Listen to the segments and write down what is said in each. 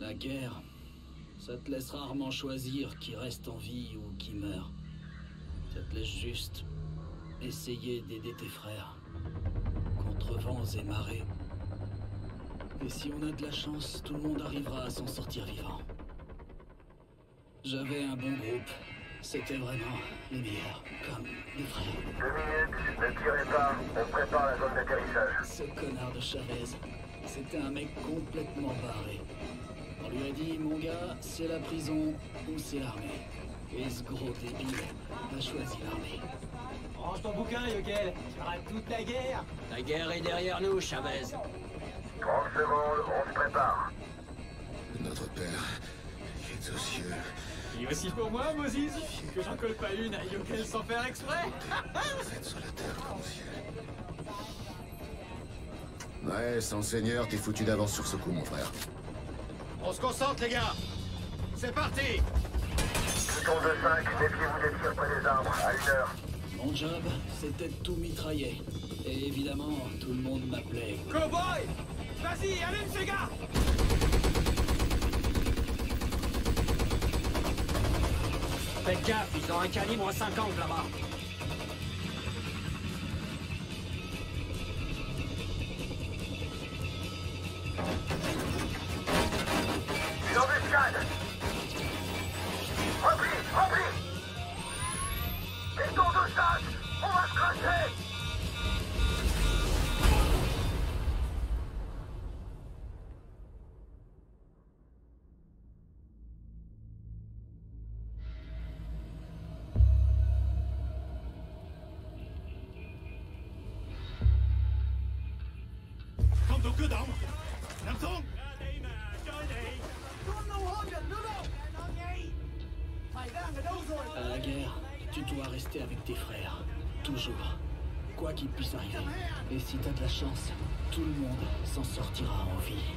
La guerre, ça te laisse rarement choisir qui reste en vie ou qui meurt. Ça te laisse juste essayer d'aider tes frères, contre vents et marées. Et si on a de la chance, tout le monde arrivera à s'en sortir vivant. J'avais un bon groupe. C'était vraiment les meilleurs, comme des frères. 2 minutes, ne tirez pas, on prépare la zone d'atterrissage. Ce connard de Chavez, c'était un mec complètement barré. On lui a dit, mon gars, c'est la prison ou c'est l'armée. Et ce gros débile a choisi l'armée. Range ton bouquin, Yokel. Tu rates toute la guerre. La guerre est derrière nous, Chavez. 30 secondes, on se prépare. Notre Père, qui est aux cieux. Et aussi pour moi, Moses, que j'en colle pas une à Yokel sans faire exprès. Faites sur la terre comme au ciel. Ouais, sans seigneur, t'es foutu d'avance sur ce coup, mon frère. On se concentre, les gars. C'est parti. Bouton de 5, méfiez-vous des tirs près des arbres, à 1 heure. Mon job, c'était de tout mitrailler. Et évidemment, tout le monde m'appelait. Cowboy! Vas-y, allume ces gars! Faites gaffe, ils ont un calibre 50 là-bas. Une embuscade. Repris, repris. Bouton de 5, on va se cracher. À la guerre, tu dois rester avec tes frères. Toujours. Quoi qu'il puisse arriver. Et si t'as de la chance, tout le monde s'en sortira en vie.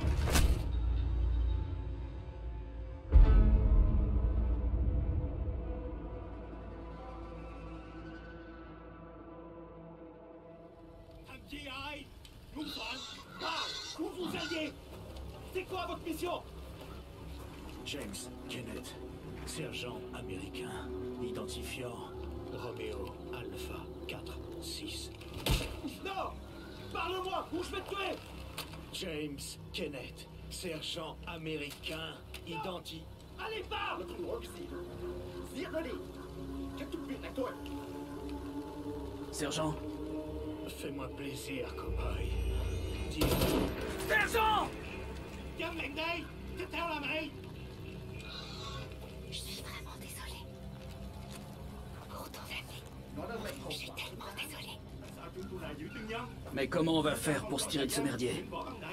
Où vous alliez? C'est quoi votre mission? James Kenneth, sergent américain, identifiant Romeo Alpha 4-6. Non! Parle-moi ou je vais te tuer! James Kenneth, sergent américain, Allez, parle! Sergent, Fais-moi plaisir, cowboy. Dis Sergent! Je suis vraiment désolée. Pour ton ami. Je suis tellement désolée. mais comment on va faire pour se tirer de ce merdier?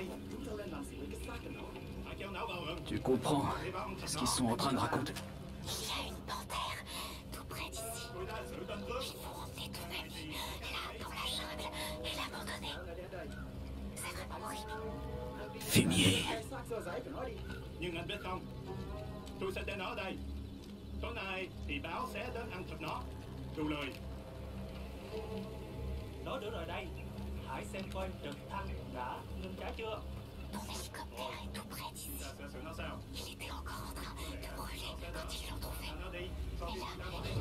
Tu comprends ce qu'ils sont en train de raconter? Il y a une panthère tout près d'ici. Il faut emmener ton ami là dans la jungle et l'abandonner. C'est vraiment horrible. Fumier. Nhưng anh biết không, tôi sẽ đến ở đây. Tối nay thì báo sẽ đến ăn thịt nó. Thu lời. Nói được rồi đây. Hãy xem coi trực thăng đã ngưng trái chưa. Ton hélicoptère est tout près d'ici. Ta sẽ xử nó sao? Il était encore en train de brûler quand ils l'ont trouvé. Nó đi. Mais là, la nuit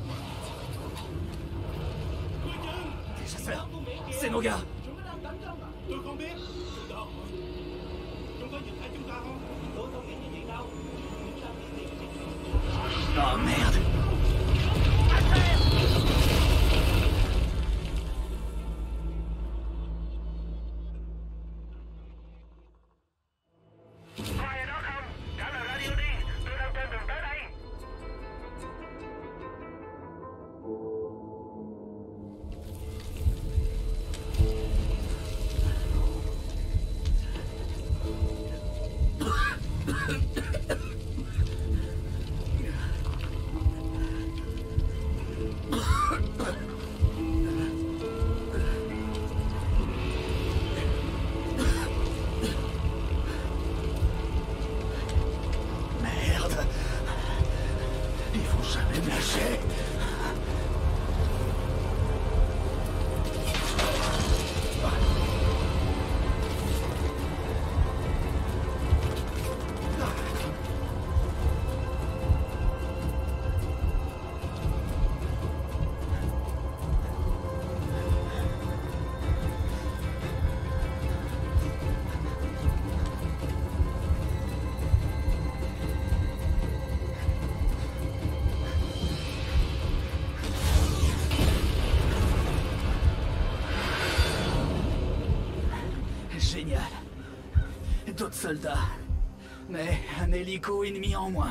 Les chasseurs, c'est nos gars. Chúng nó đang tấn công à? Tôi không biết. Chúng đâu? Chúng có nhìn thấy chúng ta không? Tôi không biết gì vậy đâu. Chúng ta đi tìm. Oh merde. Ai ở đó không? Trả lời radio đi, tôi đang trên đường tới đây. génial. D'autres soldats. Mais un hélico ennemi en moins.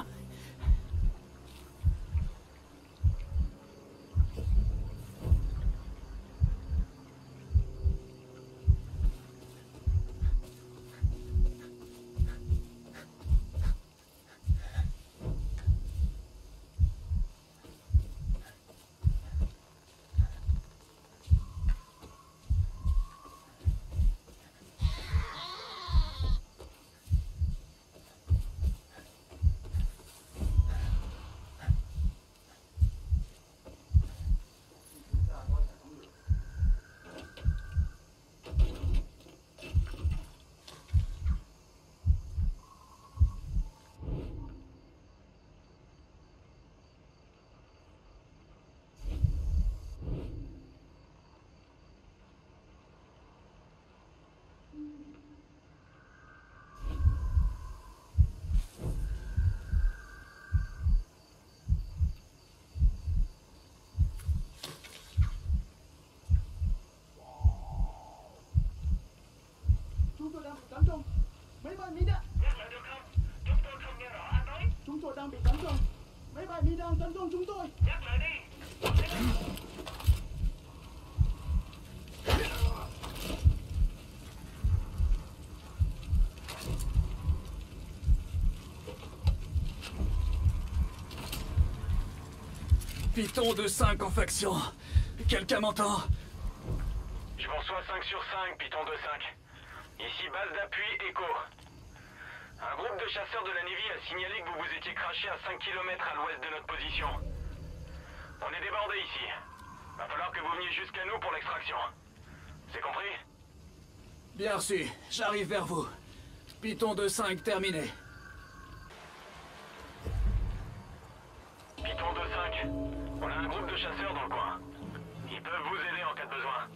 Python de 5 en faction. Quelqu'un m'entend? Je vous reçois 5 sur 5, Python de 5. Ici, base d'appui, Echo. Un groupe de chasseurs de la Navy a signalé que vous vous étiez craché à 5 km à l'ouest de notre position. On est débordé ici. Va falloir que vous veniez jusqu'à nous pour l'extraction. C'est compris? Bien reçu. J'arrive vers vous. Python de 5 terminé. Python de 5. On a un groupe de chasseurs dans le coin. Ils peuvent vous aider en cas de besoin.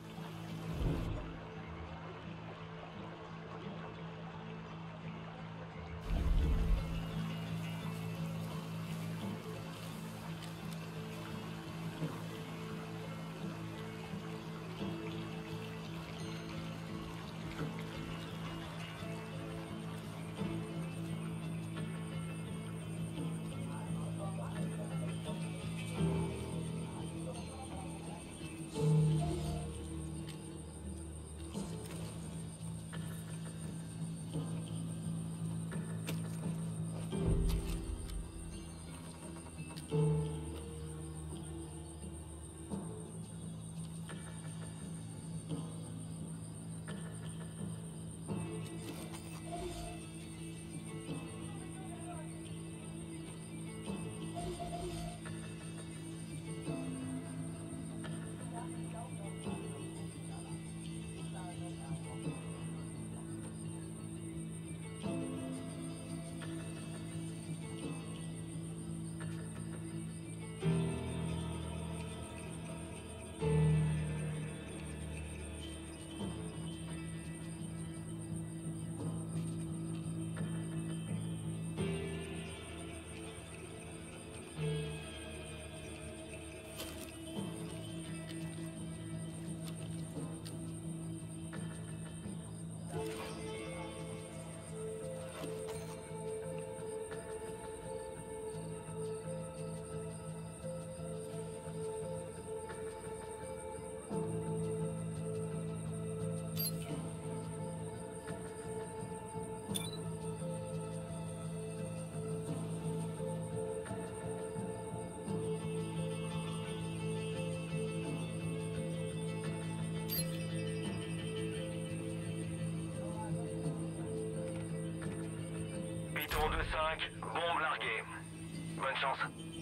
Python de 5, bombe larguée. Bonne chance.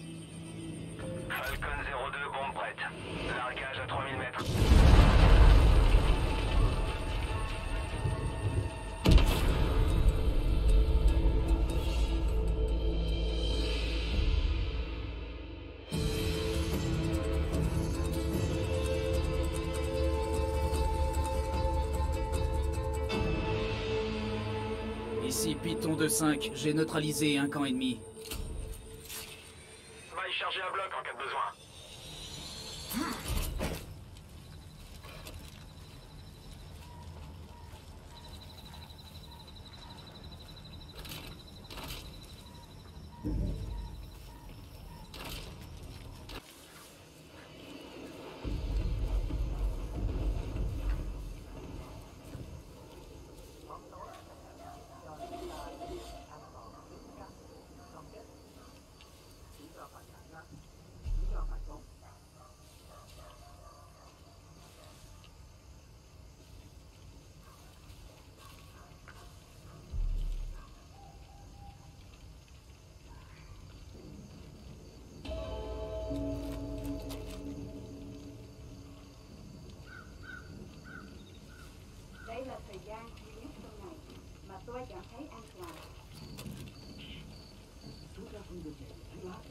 Falcon 02, bombe prête. Largage à 3000 mètres. Ici Python de 5, j'ai neutralisé un camp ennemi. Va y charger à bloc en cas de besoin. gian duy nhất trong ngày mà tôi cảm thấy an toàn. Chúng ta không được nhảy thấy lát.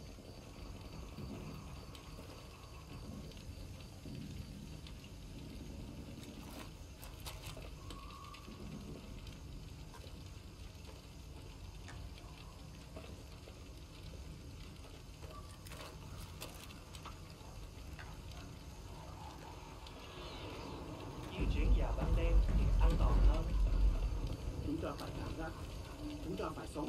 Di chuyển vào ban đêm thì an toàn hơn. Chúng ta phải cảm giác. Chúng ta phải sống.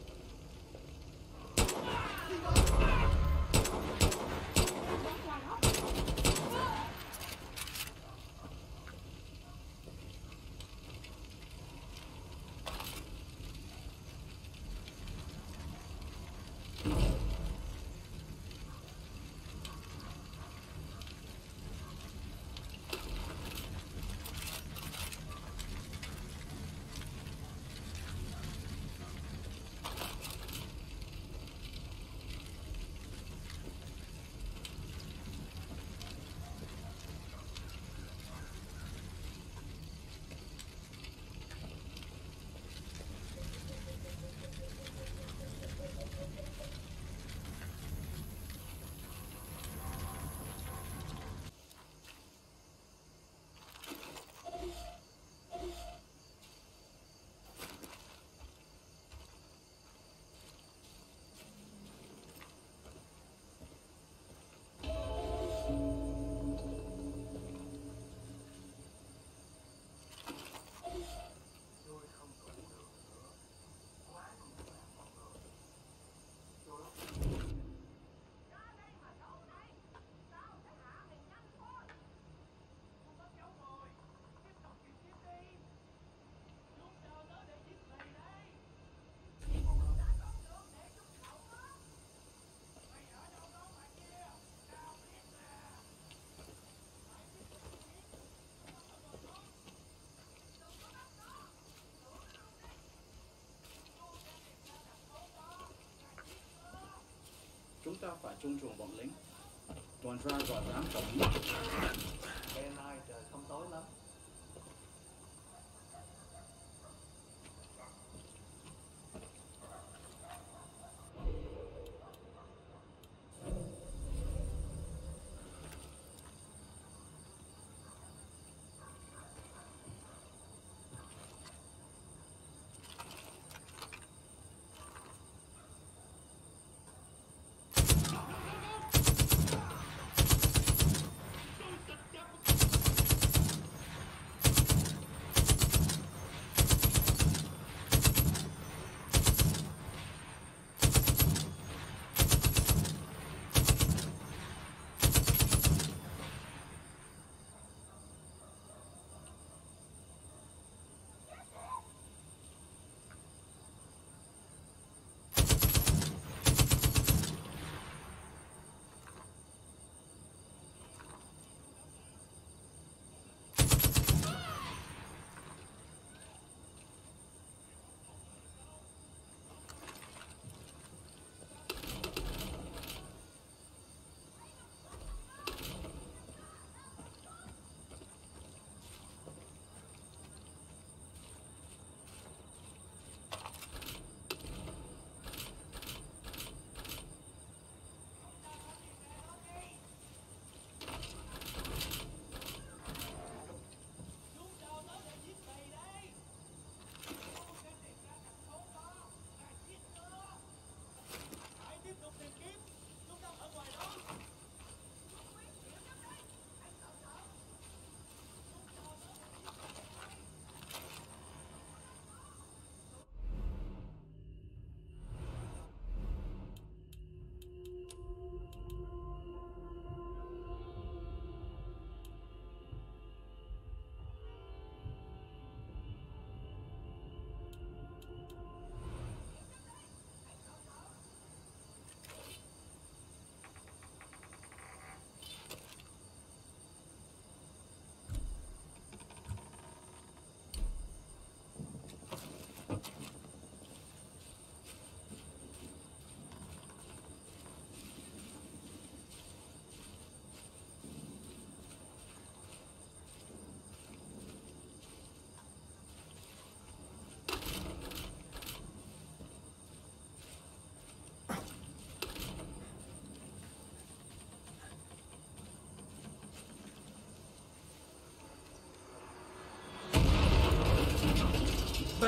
Chúng ta phải trung chuồng bọn lính. Toàn ra gọi đám tổng. Đêm nay trời không tối lắm.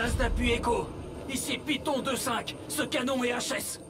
Base d'appui Echo. Ici Python 2-5. Ce canon est HS.